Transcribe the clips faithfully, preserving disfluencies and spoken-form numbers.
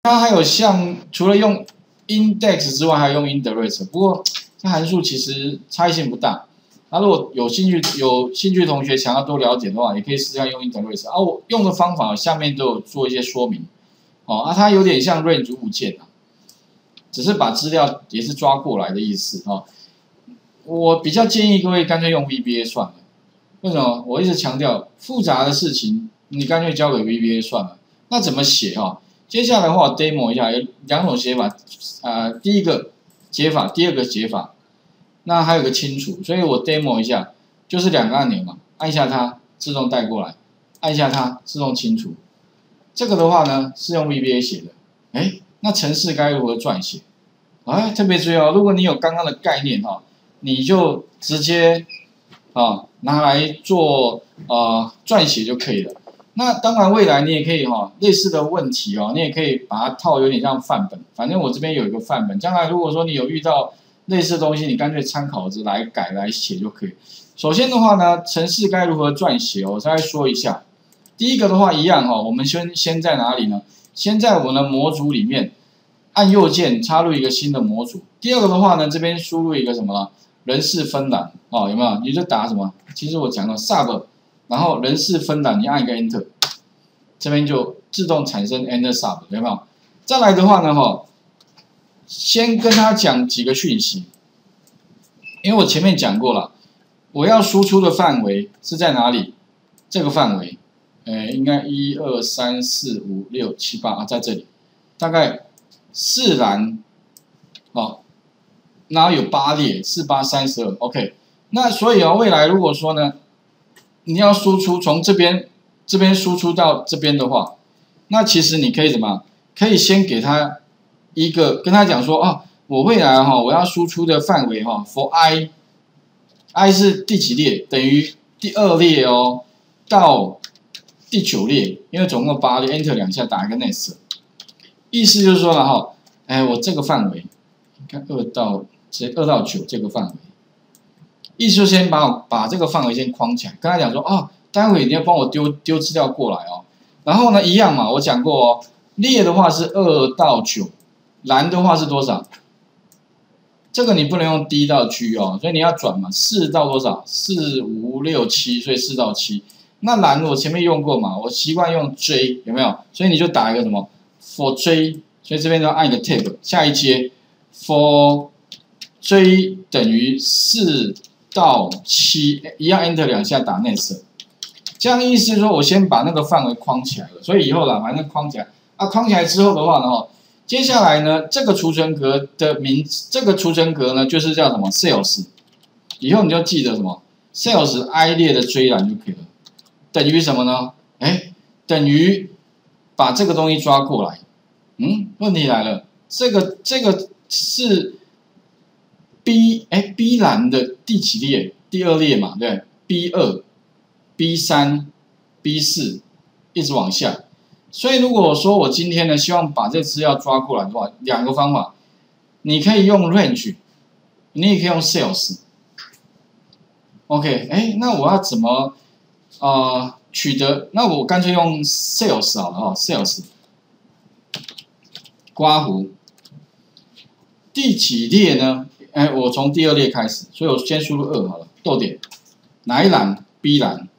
它还有像除了用 index 之外，还有用 indirect， 不过这函数其实差异性不大。那如果有兴趣有兴趣的同学想要多了解的话，也可以试试看用 indirect。啊，我用的方法下面都有做一些说明。哦，啊，它有点像 range 物件啊，只是把资料也是抓过来的意思哦。我比较建议各位干脆用 V B A 算了。为什么？我一直强调复杂的事情，你干脆交给 V B A 算了。那怎么写哈、哦？接下来的话我 demo 一下，有两种写法，呃，第一个解法，第二个解法，那还有个清除，所以我 demo 一下，就是两个按钮嘛，按一下它自动带过来，按一下它自动清除。这个的话呢是用 V B A 写的，哎，那程式该如何撰写？哎，特别注意哦，如果你有刚刚的概念哈、哦，你就直接啊拿来做呃撰写就可以了。那当然，未来你也可以哈、哦，类似的问题哦，你也可以把它套有点像范本。反正我这边有一个范本，将来如果说你有遇到类似的东西，你干脆参考着来改来写就可以。首先的话呢，程式该如何撰写，我再说一下。第一个的话一样哈、哦，我们先先在哪里呢？先在我们的模组里面按右键插入一个新的模组。第二个的话呢，这边输入一个什么呢？人事分栏哦，有没有？你就打什么？其实我讲了 sub。然后人事分栏，你按一个 Enter， 这边就自动产生 Enter Sub， 有没有？再来的话呢，哈，先跟他讲几个讯息，因为我前面讲过了，我要输出的范围是在哪里？这个范围，呃，应该一二三四五六七八啊，在这里，大概四栏，哦，然后有八列，四八三十二 ，OK。那所以啊，未来如果说呢？你要输出从这边这边输出到这边的话，那其实你可以怎么？可以先给他一个跟他讲说啊，我未来哈、哦、我要输出的范围哈、哦、，for i，i 是第几列？等于第二列哦，到第九列，因为总共八列 ，Enter 两下打一个 next， 意思就是说了哈，哎，我这个范围，你看二到这二到九这个范围。意思就先把我把这个范围先框起来，跟他讲说哦，待会你要帮我丢丢资料过来哦。然后呢，一样嘛，我讲过哦，列的话是二到九，栏的话是多少？这个你不能用 D 到 G 哦，所以你要转嘛，四到多少？四五六七，所以四到七。那栏我前面用过嘛，我习惯用 J， 有没有？所以你就打一个什么 for J， 所以这边要按一个 tab， 下一阶 for J 等于四。到七一样 Enter 两下打 next， 这样意思是说我先把那个范围框起来了，所以以后啦，反正框起来啊，框起来之后的话呢，接下来呢，这个储存格的名，这个储存格呢就是叫什么 sales， 以后你就记得什么 sales i 列的追栏就可以了，等于什么呢？哎，等于把这个东西抓过来，嗯，问题来了，这个这个是。B 哎 B 栏的第几列？第二列嘛，对 ，B 二、B 三、B 四，一直往下。所以如果说我今天呢，希望把这资料抓过来的话，两个方法，你可以用 range， 你也可以用 sales。OK， 哎，那我要怎么呃取得？那我干脆用 sales 好了哈、哦、，sales， 刮胡，第几列呢？哎，我从第二列开始，所以我先输入二好了，逗点，哪一栏 ？B 栏。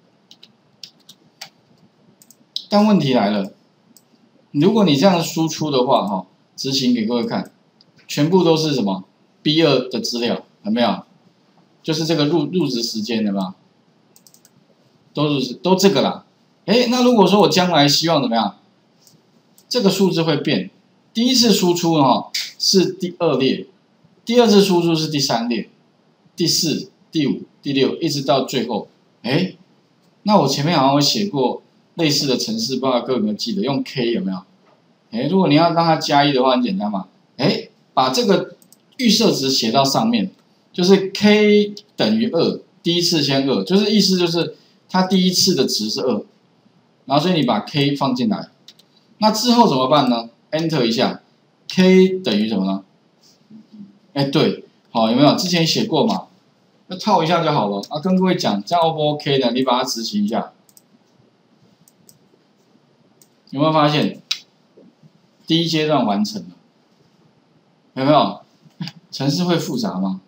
但问题来了，如果你这样输出的话，哈，执行给各位看，全部都是什么 B 二的资料，有没有？就是这个入入职时间，有没有？都是都这个啦。哎，那如果说我将来希望怎么样？这个数字会变，第一次输出哈是第二列。第二次输出是第三列，第四、第五、第六，一直到最后。哎，那我前面好像有写过类似的程式，不知道各位有没有记得？用 K 有没有？哎，如果你要让它加一的话，很简单嘛。哎，把这个预设值写到上面，就是 K 等于二，第一次先二，就是意思就是它第一次的值是二，然后所以你把 K 放进来，那之后怎么办呢 ？Enter 一下 ，K 等于什么呢？哎，对，好，有没有？之前写过嘛？那套一下就好了啊。跟各位讲，这样 O 不 OK 的？你把它执行一下，有没有发现？ 第一阶段完成了，有没有？程式会复杂吗？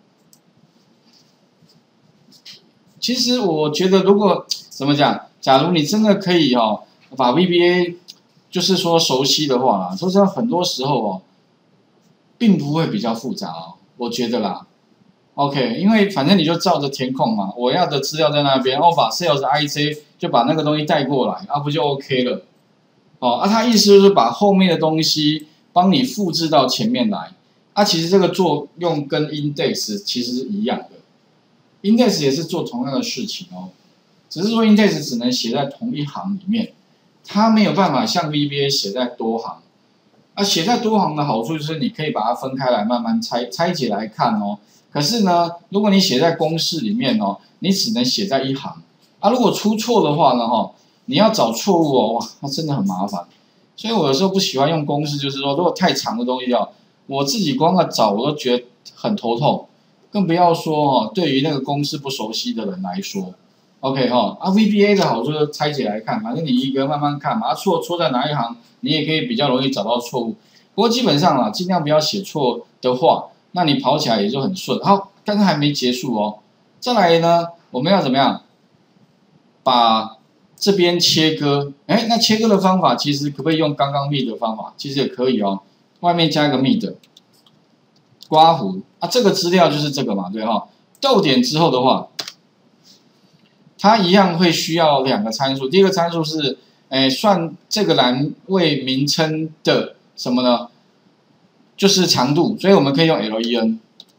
其实我觉得，如果怎么讲，假如你真的可以哦，把 V B A 就是说熟悉的话啦，说实在，很多时候哦，并不会比较复杂哦，我觉得啦。OK， 因为反正你就照着填空嘛，我要的资料在那边，然后把 Sales I J 就把那个东西带过来，啊，不就 OK 了？哦，啊，他意思就是把后面的东西帮你复制到前面来，啊，其实这个作用跟 index 其实是一样的 ，index 也是做同样的事情哦，只是说 index 只能写在同一行里面，它没有办法像 V B A 写在多行。啊，写在多行的好处就是你可以把它分开来慢慢拆拆解来看哦。可是呢，如果你写在公式里面哦，你只能写在一行。啊，如果出错的话呢，哈。你要找错误哦，哇，那真的很麻烦。所以我有时候不喜欢用公式，就是说，如果太长的东西哦，我自己光要找我都觉得很头痛，更不要说哦，对于那个公式不熟悉的人来说 ，OK 哈、哦，啊 V B A 的好处就是拆解来看，反正你一个慢慢看嘛，啊错错在哪一行，你也可以比较容易找到错误。不过基本上啊，尽量不要写错的话，那你跑起来也就很顺。好，但是还没结束哦，再来呢，我们要怎么样把这边切割，哎，那切割的方法其实可不可以用刚刚 mid 的方法？其实也可以哦，外面加一个 mid， 刮弧啊，这个资料就是这个嘛，对哈、哦。逗点之后的话，它一样会需要两个参数，第一个参数是，哎，算这个栏位名称的什么呢？就是长度，所以我们可以用 len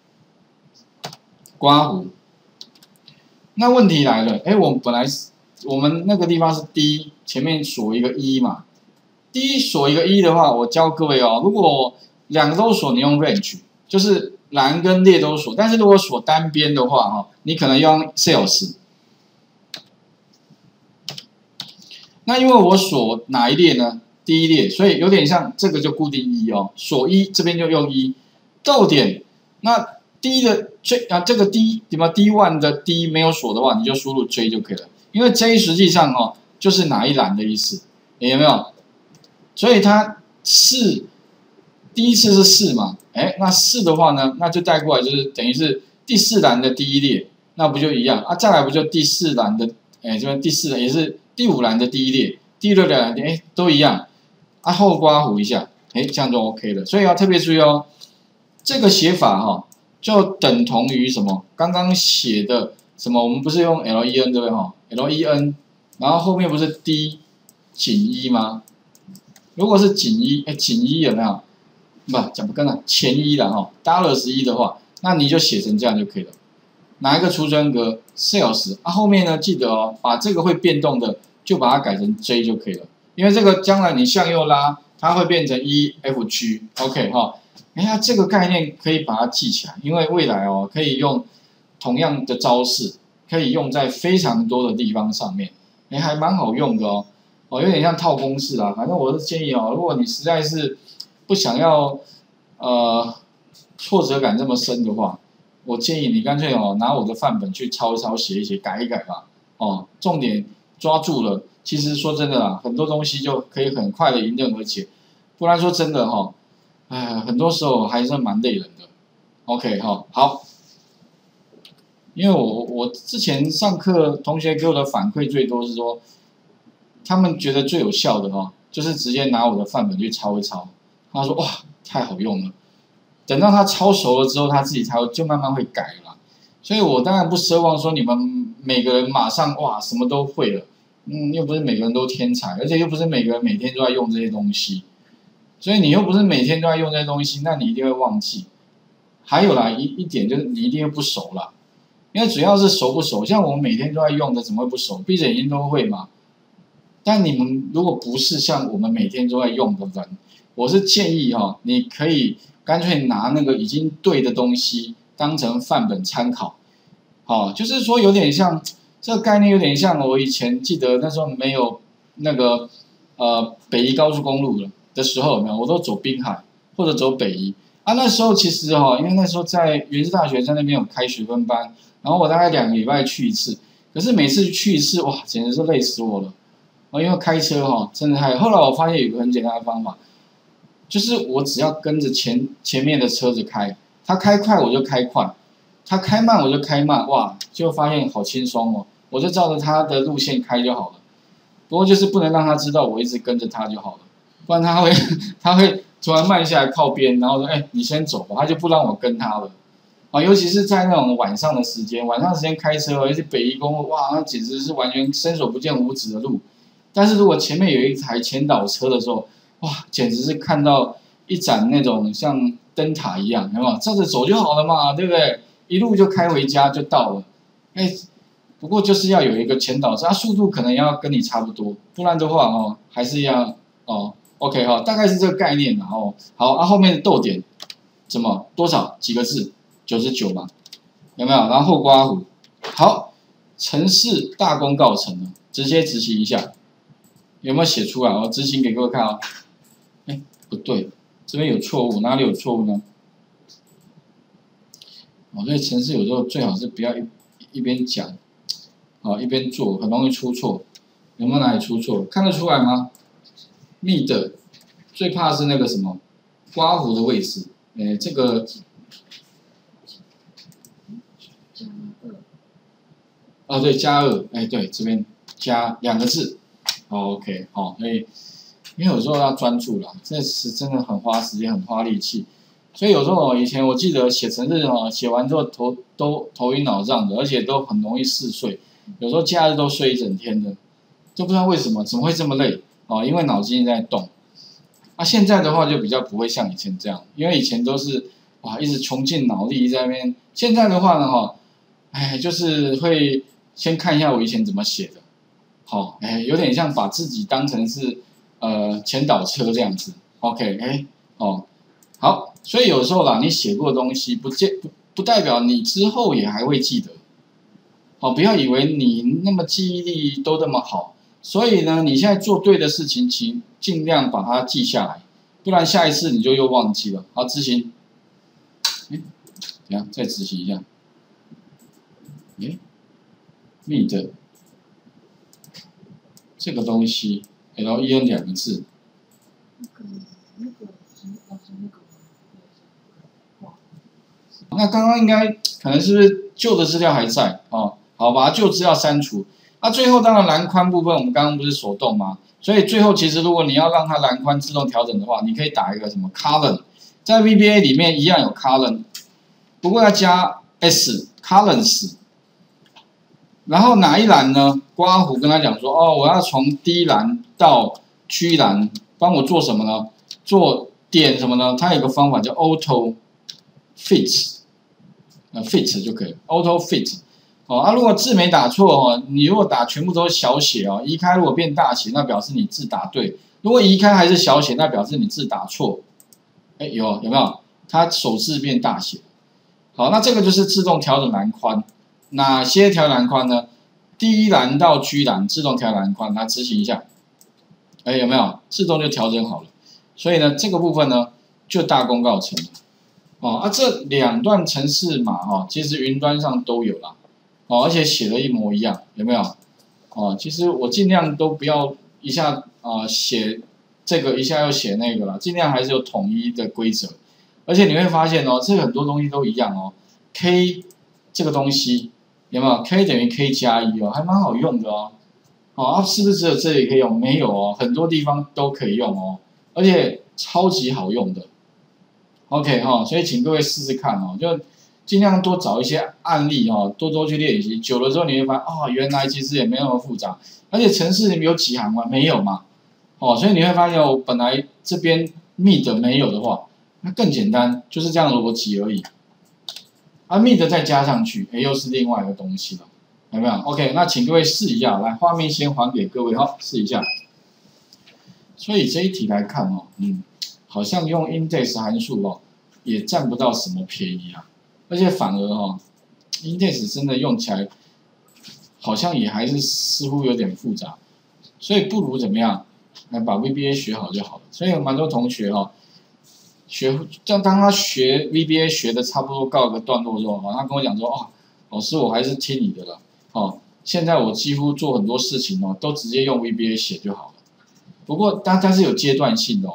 刮弧。那问题来了，哎，我们本来是。我们那个地方是 D， 前面锁一个一嘛 ，D 锁一个一的话，我教各位哦，如果两个都锁，你用 range， 就是栏跟列都锁，但是如果锁单边的话，哈，你可能用 sales。那因为我锁哪一列呢？第一列，所以有点像这个就固定一哦，锁一这边就用一，逗点，那 D 的 J 啊，这个 D 什么 D 一 的 D 没有锁的话，你就输入 J 就可以了。因为 J 实际上哦，就是哪一栏的意思，有没有？所以它四第一次是四嘛，哎，那四的话呢，那就带过来就是等于是第四栏的第一列，那不就一样啊？再来不就第四栏的，哎，这边第四也是第五栏的第一列，第六栏的哎都一样，啊后刮弧一下，哎这样就 OK 了。所以要特别注意哦，这个写法哈、哦，就等同于什么？刚刚写的什么？我们不是用 len 对不对哈？ len， 然后后面不是 D 紧一吗？如果是紧一，哎，紧一有没有？不，讲不跟了，前一了哈 ，dollars 一的话，那你就写成这样就可以了。哪一个储存格 sales 啊？后面呢，记得哦，把这个会变动的就把它改成 J 就可以了，因为这个将来你向右拉，它会变成 E F G，OK 哈。哎呀，这个概念可以把它记起来，因为未来哦，可以用同样的招式。可以用在非常多的地方上面，哎，还蛮好用的哦，哦，有点像套公式啦。反正我是建议哦，如果你实在是不想要呃挫折感这么深的话，我建议你干脆哦拿我的范本去抄一抄、写一写、改一改吧。哦，重点抓住了，其实说真的啦，很多东西就可以很快的迎刃而解。不然说真的哈、哦，哎，很多时候还是蛮累人的。OK 哈、哦，好。因为我我之前上课，同学给我的反馈最多是说，他们觉得最有效的哦，就是直接拿我的范本去抄一抄。他说哇，太好用了。等到他抄熟了之后，他自己才会就慢慢会改了。所以我当然不奢望说你们每个人马上哇什么都会了，嗯，又不是每个人都天才，而且又不是每个人每天都在用这些东西。所以你又不是每天都在用这些东西，那你一定会忘记。还有啦，一一点就是你一定会不熟啦。因为主要是熟不熟，像我们每天都在用的，怎么会不熟？闭着眼睛都会嘛。但你们如果不是像我们每天都在用的人，我是建议哈、哦，你可以干脆拿那个已经对的东西当成范本参考。好、哦，就是说有点像这个概念，有点像我以前记得那时候没有那个呃北宜高速公路了的时候，有没有？我都走滨海或者走北宜啊。那时候其实哈、哦，因为那时候在原治大学在那边有开学分班。然后我大概两个礼拜去一次，可是每次去一次，哇，简直是累死我了。哦，因为开车哈、哦，真的太……后来我发现有个很简单的方法， 就是我只要跟着前前面的车子开，它开快我就开快，它开慢我就开慢，哇，就发现好轻松哦，我就照着它的路线开就好了。不过就是不能让他知道我一直跟着他就好了，不然他会他会突然慢下来靠边，然后说，哎，你先走吧，他就不让我跟他了。啊，尤其是在那种晚上的时间，晚上时间开车，而且北宜公路，哇，那简直是完全伸手不见五指的路。但是如果前面有一台前导车的时候，哇，简直是看到一盏那种像灯塔一样，有没有？照着走就好了嘛，对不对？一路就开回家就到了。哎，不过就是要有一个前导车，它速度可能要跟你差不多，不然的话哦，还是要哦 ，OK 哈、哦，大概是这个概念然后、哦、好啊，后面的逗点怎么多少几个字？九十九嘛，有没有？然后后刮弧，好，程式大功告成了，直接执行一下，有没有写出来？我执行给各位看啊、哦。哎，不对，这边有错误，哪里有错误呢？哦，所以程式有时候最好是不要一一边讲，哦一边做，很容易出错。有没有哪里出错？看得出来吗 ？mid 最怕是那个什么刮弧的位置，哎，这个。哦，对，加二，哎，对，这边加两个字、哦、，OK， 好、哦，所以因为有时候要专注啦，这是真的很花时间，很花力气，所以有时候以前我记得写程式哦，写完之后头都头晕脑胀的，而且都很容易嗜睡，有时候假日都睡一整天的，都不知道为什么，怎么会这么累哦？因为脑筋在动。啊，现在的话就比较不会像以前这样，因为以前都是哇一直穷尽脑力在那边，现在的话呢哈、哦，哎，就是会。先看一下我以前怎么写的，好、哦，哎，有点像把自己当成是呃前导车这样子 ，OK， 哎，哦，好，所以有时候啦，你写过的东西不见不不代表你之后也还会记得，哦，不要以为你那么记忆力都那么好，所以呢，你现在做对的事情，请尽量把它记下来，不然下一次你就又忘记了。好，执行，哎，等下再执行一下，哎。mid 这个东西 L E N 两个字，那刚刚应该可能是不是旧的资料还在哦？好，把旧资料删除。那最后当然栏宽部分，我们刚刚不是手动吗？所以最后其实如果你要让它栏宽自动调整的话，你可以打一个什么 column， 在 V B A 里面一样有 column， 不过要加 s columns。然后哪一栏呢？刮弧跟他讲说，哦，我要从 D 栏到 G 栏，帮我做什么呢？做点什么呢？它有个方法叫 auto fit， 呃 fit 就可以 ，auto fit。哦，啊，如果字没打错哦，你如果打全部都是小写哦，移开如果变大写，那表示你字打对；如果移开还是小写，那表示你字打错。哎，有有没有？它首字变大写。好，那这个就是自动调整栏宽。哪些调栏宽呢 ？D 栏到 G 栏自动调栏宽，来执行一下。哎，有没有？自动就调整好了。所以呢，这个部分呢就大功告成了。哦，啊，这两段程式码哈、哦，其实云端上都有啦。哦，而且写的一模一样，有没有？哦，其实我尽量都不要一下啊、呃、写这个，一下又写那个啦，尽量还是有统一的规则。而且你会发现哦，这很多东西都一样哦。K 这个东西。有没有 k 等于 k 加一哦，还蛮好用的哦。好、哦，啊，是不是只有这里可以用？没有哦，很多地方都可以用哦，而且超级好用的。OK 哈、哦，所以请各位试试看哦，就尽量多找一些案例哦，多多去练习。久了之后你会发现，哦，原来其实也没那么复杂，而且程式里面有几行吗？没有嘛。哦，所以你会发现哦，本来这边 mid 没有的话，那更简单，就是这样的逻辑而已。啊 mid 再加上去，哎，又是另外一个东西了，有没有 ？OK， 那请各位试一下，来，画面先还给各位，好，试一下。所以这一题来看哦，嗯，好像用 index 函数哦，也占不到什么便宜啊，而且反而哦 ，index 真的用起来，好像也还是似乎有点复杂，所以不如怎么样，来把 V B A 学好就好了。所以有蛮多同学哦。学，当当他学 V B A 学的差不多告一个段落之后，他跟我讲说，哦，老师我还是听你的了，哦，现在我几乎做很多事情哦，都直接用 V B A 写就好了。不过，但但是有阶段性的哦，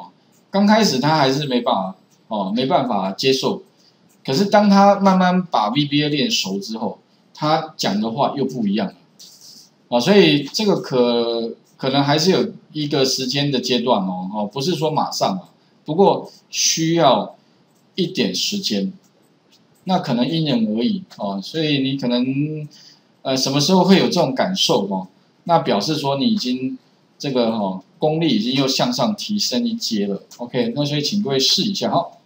刚开始他还是没办法哦，没办法接受。可是当他慢慢把 V B A 练熟之后，他讲的话又不一样了啊，所以这个可可能还是有一个时间的阶段哦，哦，不是说马上啊，不过需要一点时间，那可能因人而异哦，所以你可能呃什么时候会有这种感受哦？那表示说你已经这个哦功力已经又向上提升一阶了 ，OK， 那所以请各位试一下哈。